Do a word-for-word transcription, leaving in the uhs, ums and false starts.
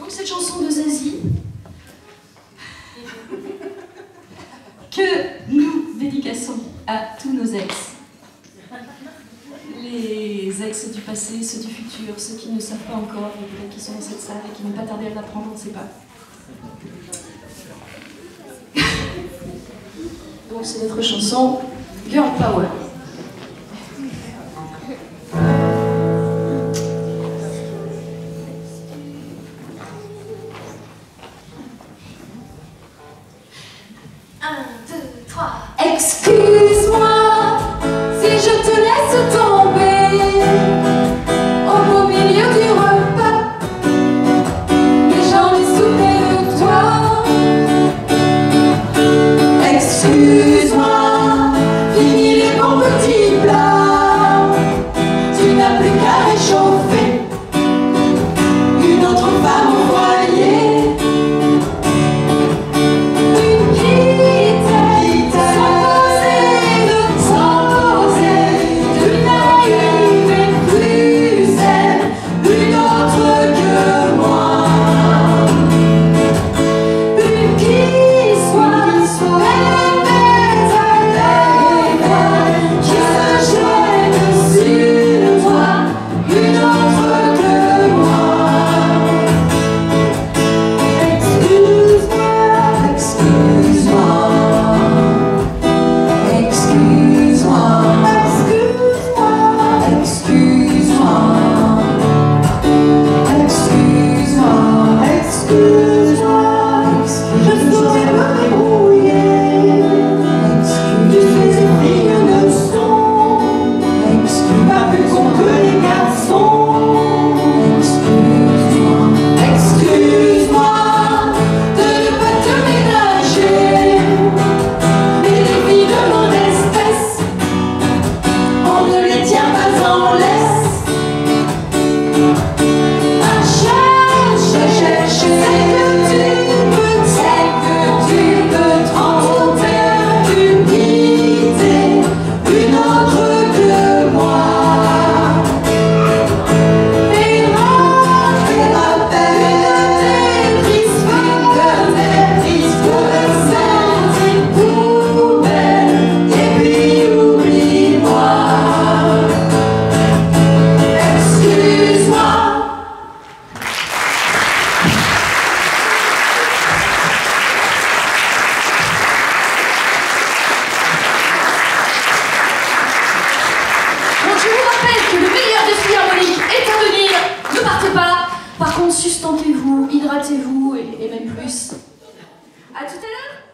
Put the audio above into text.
donc cette chanson de Zazie que nous dédicaçons à tous nos ex. Les ex du passé, ceux du futur, ceux qui ne savent pas encore, et peut-être qui sont dans cette salle et qui n'ont pas tardé à l'apprendre, on ne sait pas. Donc c'est notre chanson Girl Power. Un, deux, trois. Excuse-moi si je te laisse tomber au beau milieu du repas, mais j'en ai soupé de toi. Excuse-moi, fini les bons petits plats, tu n'as plus qu'à réchauffer une autre femme envoyée. Par contre, sustentez-vous, hydratez-vous et, et même plus. À tout à l'heure.